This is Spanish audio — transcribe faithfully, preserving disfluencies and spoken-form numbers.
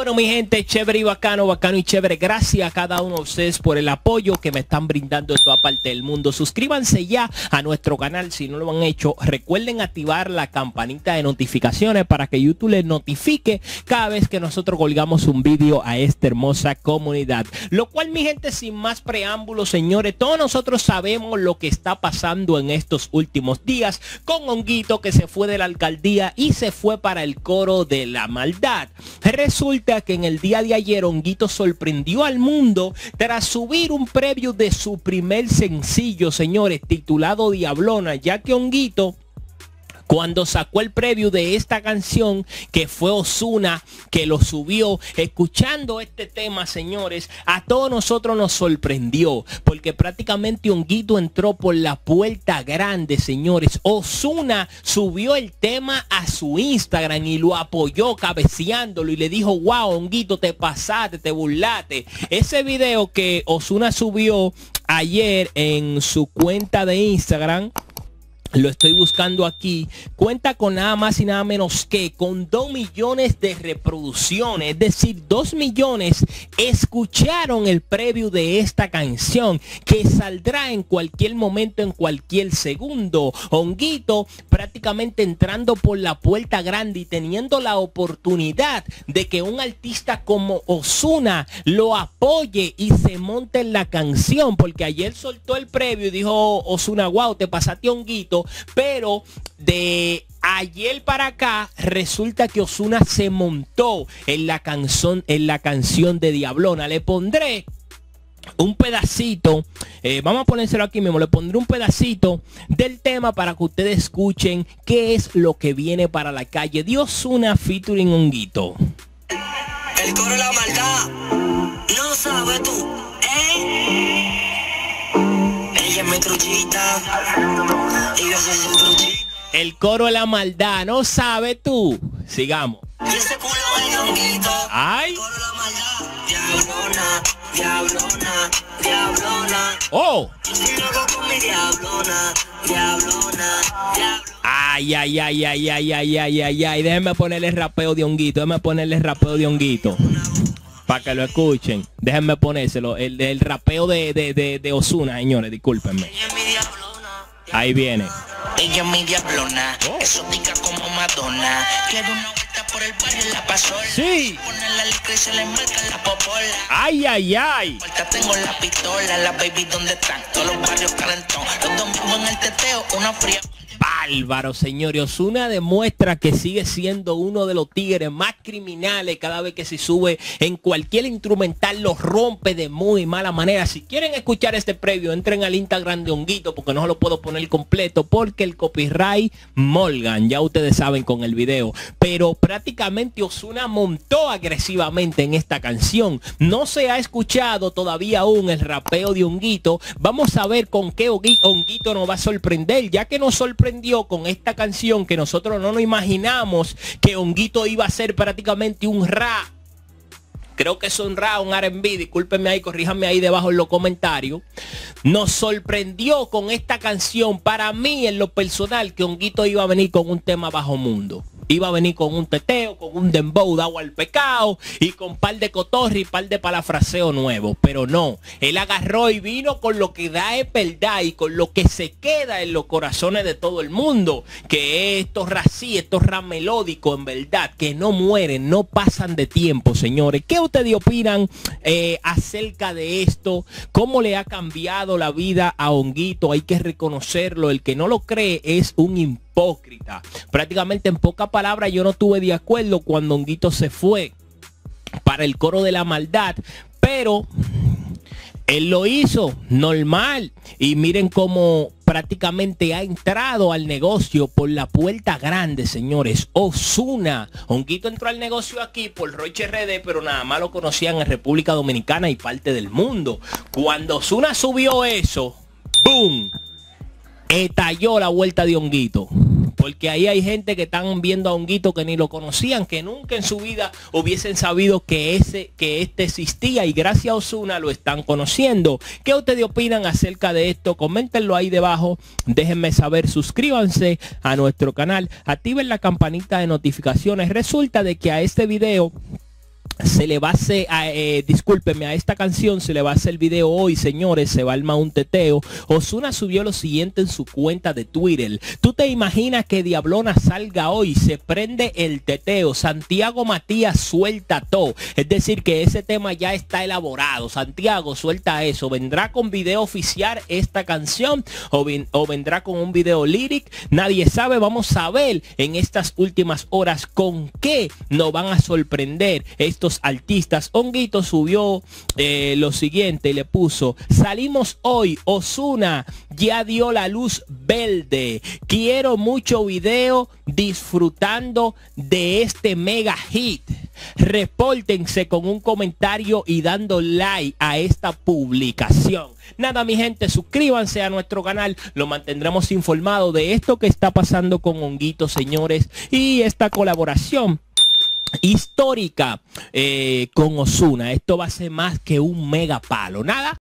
Bueno, mi gente, chévere y bacano, bacano y chévere. Gracias a cada uno de ustedes por el apoyo que me están brindando en toda parte del mundo. Suscríbanse ya a nuestro canal si no lo han hecho. Recuerden activar la campanita de notificaciones para que YouTube les notifique cada vez que nosotros colgamos un vídeo a esta hermosa comunidad. Lo cual, mi gente, sin más preámbulos, señores, todos nosotros sabemos lo que está pasando en estos últimos días con Honguito, que se fue de la alcaldía y se fue para el coro de la maldad. Resulta que en el día de ayer Honguito sorprendió al mundo tras subir un preview de su primer sencillo, señores, titulado Diablona, ya que Honguito, cuando sacó el preview de esta canción, que fue Ozuna que lo subió, escuchando este tema, señores, a todos nosotros nos sorprendió, porque prácticamente Honguito entró por la puerta grande, señores. Ozuna subió el tema a su Instagram y lo apoyó cabeceándolo y le dijo: wow, Honguito, te pasaste, te burlaste. Ese video que Ozuna subió ayer en su cuenta de Instagram, lo estoy buscando aquí, cuenta con nada más y nada menos que con dos millones de reproducciones. Es decir, dos millones escucharon el preview de esta canción, que saldrá en cualquier momento, en cualquier segundo. Honguito prácticamente entrando por la puerta grande y teniendo la oportunidad de que un artista como Ozuna lo apoye y se monte en la canción, porque ayer soltó el preview y dijo Ozuna: wow, te pasaste, Honguito. Pero de ayer para acá resulta que Ozuna se montó en la canción, en la canción de Diablona. Le pondré un pedacito, eh, vamos a ponérselo aquí mismo, le pondré un pedacito del tema para que ustedes escuchen qué es lo que viene para la calle de Ozuna featuring Honguito. El coro de la maldad, no sabes tú, ¿eh? Ella es mi truchita, y yo soy su truchita. El coro de la maldad, no sabes tú. Sigamos. Y ese culo es Honguito. Ay. El coro de la maldad, diablona, diablona, diablona. Oh. Yo soy loco con mi diablona, diablona, diablona. Ay, ay, ay, ay, ay, ay, ay, ay, ay. Déjenme ponerle el rapeo de Honguito. Déjenme ponerle el rapeo de Honguito para que lo escuchen. Déjenme ponérselo. El, el rapeo de, de, de, de Ozuna, señores, discúlpenme. Ella es mi diablona. Ahí viene. Ella es mi diablona, Oh. exótica como Madonna. Quiero una vuelta por el barrio en la pasola. Sí. Pone la licra y se le marca la popola. Ay, ay, ay. Ahorita tengo la pistola, la baby, ¿dónde están? Todos los barrios calentón. Los domingos en el teteo, una fría. Bárbaro, señores. Ozuna demuestra que sigue siendo uno de los tigres más criminales. Cada vez que se sube en cualquier instrumental los rompe de muy mala manera. Si quieren escuchar este previo, entren al Instagram de Honguito, porque no se lo puedo poner completo porque el copyright Morgan, ya ustedes saben, con el video. Pero prácticamente Ozuna montó agresivamente en esta canción. No se ha escuchado todavía aún el rapeo de Honguito. Vamos a ver con qué Honguito nos va a sorprender, ya que nos sorprendió con esta canción que nosotros no nos imaginamos que Honguito iba a ser prácticamente un rap. Creo que es un rap, un R and B, discúlpenme ahí, corríjanme ahí debajo en los comentarios. Nos sorprendió con esta canción. Para mí, en lo personal, que Honguito iba a venir con un tema bajo mundo. Iba a venir con un teteo, con un dembow dado al pecado y con par de cotorri y par de palafraseo nuevo. Pero no, él agarró y vino con lo que da es verdad y con lo que se queda en los corazones de todo el mundo, que es estos rací, estos rap melódicos, en verdad, que no mueren, no pasan de tiempo, señores. ¿Qué ustedes opinan eh, acerca de esto? ¿Cómo le ha cambiado la vida a Honguito? Hay que reconocerlo. El que no lo cree es un impulso. Hipócrita. Prácticamente, en pocas palabras, yo no estuve de acuerdo cuando Honguito se fue para el coro de la maldad, pero él lo hizo normal y miren cómo prácticamente ha entrado al negocio por la puerta grande, señores. Ozuna, Honguito entró al negocio aquí por Roche R D, pero nada más lo conocían en República Dominicana y parte del mundo. Cuando Ozuna subió eso, ¡boom!, estalló la vuelta de Honguito. Porque ahí hay gente que están viendo a Honguito que ni lo conocían, que nunca en su vida hubiesen sabido que ese que este existía, y gracias a Ozuna lo están conociendo. ¿Qué ustedes opinan acerca de esto? Coméntenlo ahí debajo, déjenme saber, suscríbanse a nuestro canal, activen la campanita de notificaciones. Resulta de que a este video se le va a hacer, eh, discúlpeme, a esta canción se le va a hacer el video hoy, señores, se va a armar un teteo. Ozuna subió lo siguiente en su cuenta de Twitter: ¿tú te imaginas que Diablona salga hoy? Se prende el teteo. Santiago Matías suelta todo. Es decir, que ese tema ya está elaborado. Santiago, suelta eso. ¿Vendrá con video oficial esta canción o, ven, o vendrá con un video lyric? Nadie sabe. Vamos a ver en estas últimas horas con qué nos van a sorprender estos artistas. Honguito subió eh, lo siguiente y le puso: salimos hoy, Ozuna ya dio la luz verde, quiero mucho video disfrutando de este mega hit. Repórtense con un comentario y dando like a esta publicación. Nada, mi gente, suscríbanse a nuestro canal, lo mantendremos informado de esto que está pasando con Honguito, señores, y esta colaboración histórica eh, con Ozuna. Esto va a ser más que un mega palo. Nada,